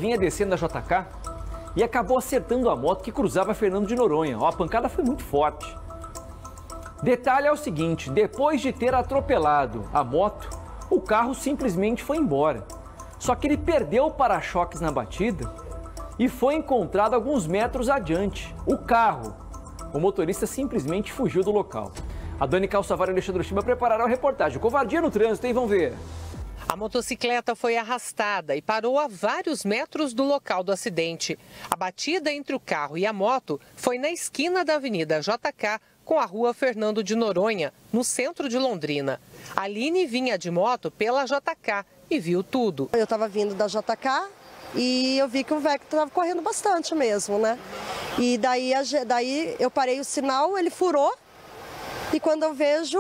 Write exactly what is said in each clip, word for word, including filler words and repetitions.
vinha descendo da J K e acabou acertando a moto que cruzava Fernando de Noronha. Ó, a pancada foi muito forte. Detalhe é o seguinte, depois de ter atropelado a moto, o carro simplesmente foi embora. Só que ele perdeu o para-choques na batida e foi encontrado alguns metros adiante. O carro, o motorista simplesmente fugiu do local. A Dani Calçavar e o Alexandre Chima prepararam a reportagem. Covardia no trânsito, hein? Vamos ver. A motocicleta foi arrastada e parou a vários metros do local do acidente. A batida entre o carro e a moto foi na esquina da Avenida J K com a Rua Fernando de Noronha, no centro de Londrina. A Aline vinha de moto pela J K e viu tudo. Eu estava vindo da J K e eu vi que o Vectra estava correndo bastante mesmo, né? E daí, daí eu parei o sinal, ele furou e quando eu vejo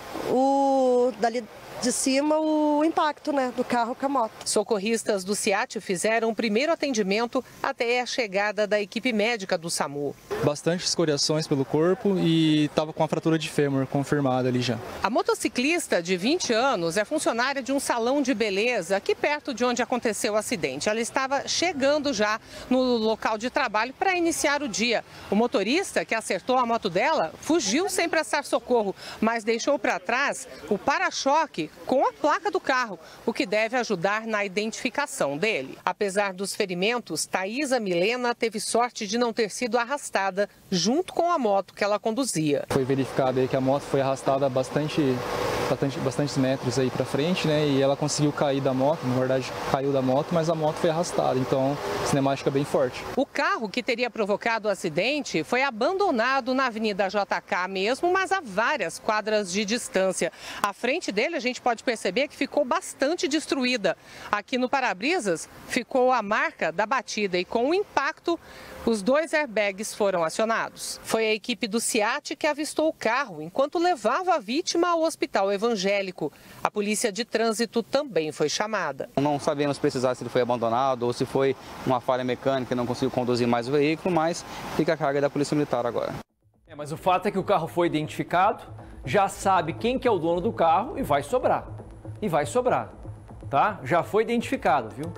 o dali de cima o impacto, né, do carro com a moto. Socorristas do SEAT fizeram o primeiro atendimento até a chegada da equipe médica do SAMU. Bastante escoriações pelo corpo e estava com a fratura de fêmur confirmada ali já. A motociclista de vinte anos é funcionária de um salão de beleza aqui perto de onde aconteceu o acidente. Ela estava chegando já no local de trabalho para iniciar o dia. O motorista que acertou a moto dela fugiu sem prestar socorro, mas deixou para trás o para-choque com a placa do carro, o que deve ajudar na identificação dele. Apesar dos ferimentos, Thaisa Milena teve sorte de não ter sido arrastada junto com a moto que ela conduzia. Foi verificado aí que a moto foi arrastada bastante, bastante bastantes metros aí para frente, né? E ela conseguiu cair da moto, na verdade caiu da moto, mas a moto foi arrastada, então cinemática bem forte. O carro que teria provocado o acidente foi abandonado na Avenida J K mesmo, mas a várias quadras de distância. À frente dele a gente pode perceber que ficou bastante destruída. Aqui no para-brisas ficou a marca da batida e com o impacto os dois airbags foram acionados. Foi a equipe do SEAT que avistou o carro enquanto levava a vítima ao hospital evangélico. A polícia de trânsito também foi chamada. Não sabemos precisar se ele foi abandonado ou se foi uma falha mecânica e não conseguiu conduzir mais o veículo, mas fica a carga da Polícia Militar agora. É, mas o fato é que o carro foi identificado, já sabe quem que é o dono do carro e vai sobrar. E vai sobrar, tá? Já foi identificado, viu?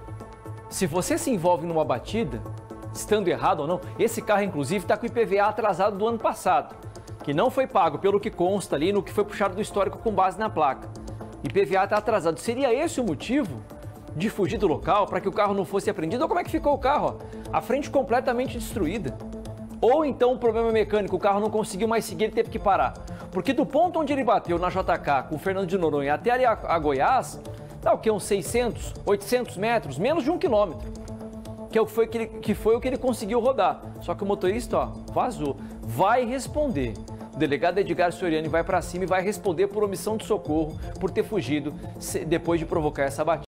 Se você se envolve numa batida, estando errado ou não, esse carro inclusive está com o I P V A atrasado do ano passado, que não foi pago pelo que consta ali no que foi puxado do histórico com base na placa. I P V A está atrasado. Seria esse o motivo de fugir do local para que o carro não fosse apreendido? Ou como é que ficou o carro? Ó? A frente completamente destruída. Ou então o problema mecânico, o carro não conseguiu mais seguir, ele teve que parar. Porque do ponto onde ele bateu na J K com o Fernando de Noronha até ali a, a Goiás, dá o que? Uns seiscentos, oitocentos metros, menos de um quilômetro. Que, é o que, foi que, ele, que foi o que ele conseguiu rodar. Só que o motorista, ó, vazou. Vai responder. O delegado Edgar Soriani vai para cima e vai responder por omissão de socorro, por ter fugido depois de provocar essa batida.